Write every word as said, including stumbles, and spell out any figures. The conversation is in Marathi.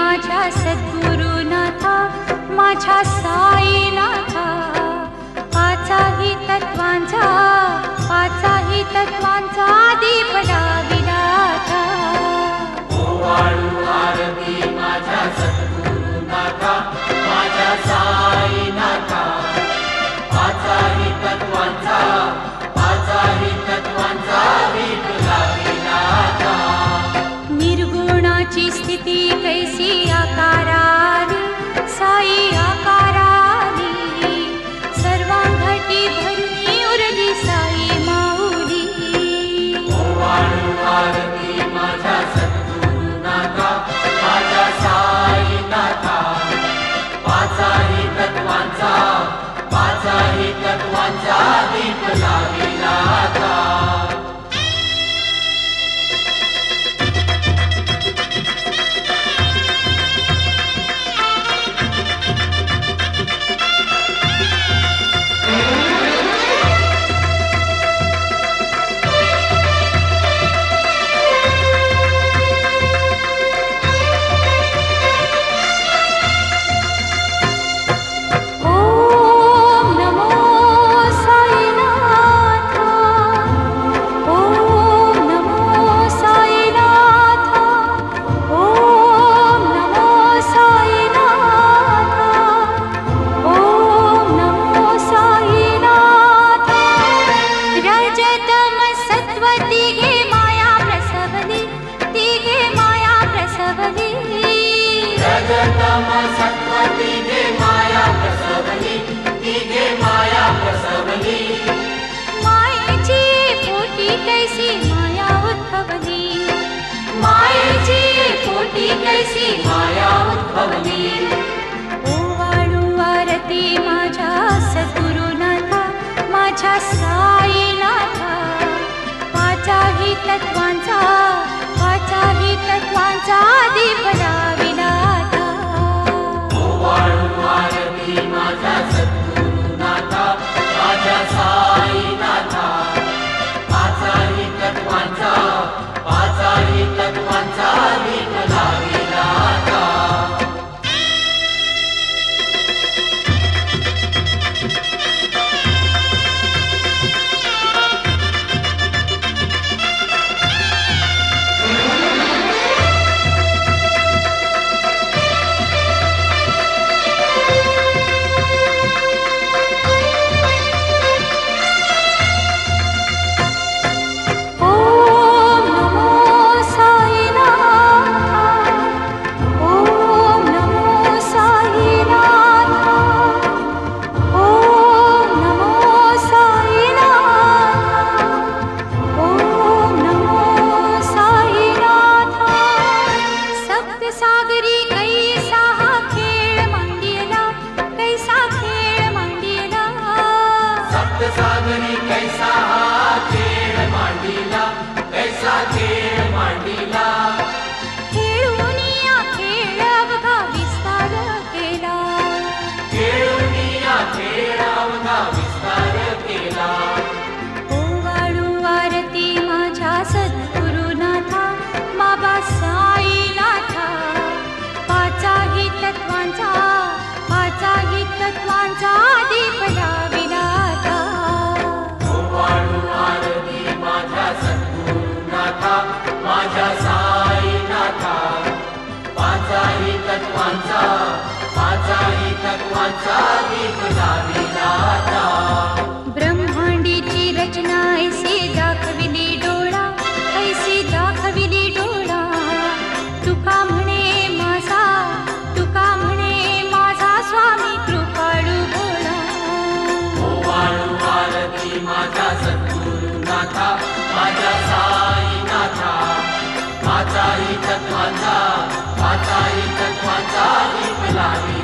माझ्या सद्गुरुनाथा माझ्या साईनाथा पाचाही तत्वांचा पाचाही तत्वांचा दीप लाविनाथा ओवाळू आरती माझ्या सद्गुरुनाथा माझ्या साईनाथा पाचाही तत्वांचा पाचाही तत्वांचा दीप लाविनाथा निर्गुणाची स्थिती कैसी आकाराली साई आकाराली सर्वांघटी धरणी उरली साई माऊली ओवाळू आरती माझ्या सद्गुरुनाथा माझ्या साईनाथा पाचाही तत्वांचा पाचाही तत्वांचा दीप लाविनाथा माझ्या साईनाथा पाचाही तत्वांचा पाचाही तत्वांचा दीप लाविनाथा ओवाळू आरती माझ्या सद्गुरुनाथा माझ्या साईनाथा पाचाही तत्वांचा पाचाही तत्वांचा दीप लाविनाथा पाचाही तत्वांचा दीप लाविनाथा ओवाळू आरती माझ्या सद्गुरुनाथा माझ्या साईनाथा पाचाही तत्वांचा पाचाही तत्वांचा दीप लाविनाथा ब्रह्मांडीची रचना ऐसी दाखविली डोळा ऐसी दाखविली डोळा तुका म्हणे माझा तुका म्हणे माझा स्वामी कृपाळू भोळा ओवाळू आरती माझ्या सद्गुरुनाथा माझ्या साईनाथा पाचाही तत्वांचा पाचाही तत्वांचा दीप लाविनाथा